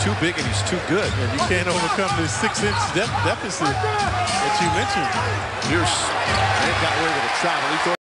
too big and he's too good. And you can't overcome this 6-inch deficit that you mentioned. Pierce got away with a travel. He thought